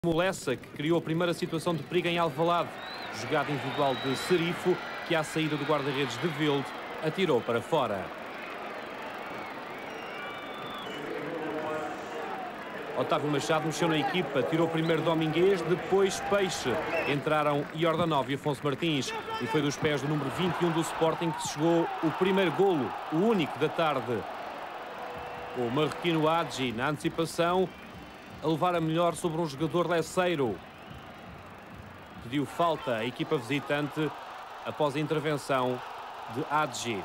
Lessa, que criou a primeira situação de perigo em Alvalade. Jogada individual de Serifo, que à saída do guarda-redes de Vilde, atirou para fora. Otávio Machado mexeu na equipa, tirou primeiro Domingues, depois Peixe. Entraram Iordanov e Afonso Martins. E foi dos pés do número 21 do Sporting que chegou o primeiro golo, o único da tarde. O marroquino Hadji, na antecipação, a levar a melhor sobre um jogador lesseiro. Pediu falta a equipa visitante após a intervenção de Hadji.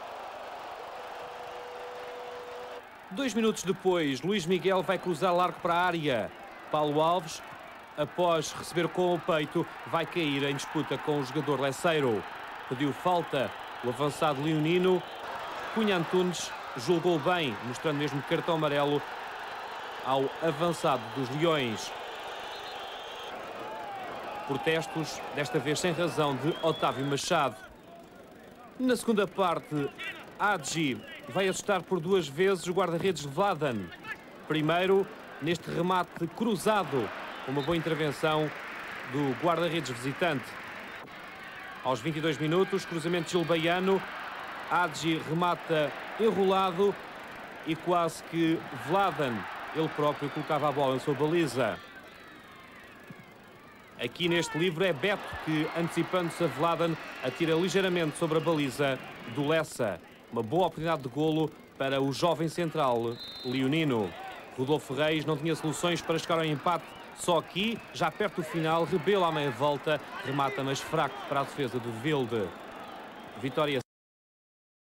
2 minutos depois, Luís Miguel vai cruzar largo para a área. Paulo Alves, após receber com o peito, vai cair em disputa com o jogador lesseiro. Pediu falta o avançado leonino. Cunha Antunes julgou bem, mostrando mesmo cartão amarelo ao avançado dos Leões. Protestos, desta vez sem razão, de Otávio Machado. Na segunda parte, Hadji vai assustar por 2 vezes o guarda-redes Vladan. Primeiro, neste remate cruzado, uma boa intervenção do guarda-redes visitante. Aos 22 minutos, cruzamento de Gil Baiano. Hadji remata enrolado e quase que Vladan, ele próprio, colocava a bola na sua baliza. Aqui neste livro é Beto que, antecipando-se a Vladan, atira ligeiramente sobre a baliza do Lessa. Uma boa oportunidade de golo para o jovem central leonino. Rodolfo Reis não tinha soluções para chegar ao empate. Só aqui, já perto do final, Rebelo à meia volta, remata mas fraco para a defesa do Vilde. Vitória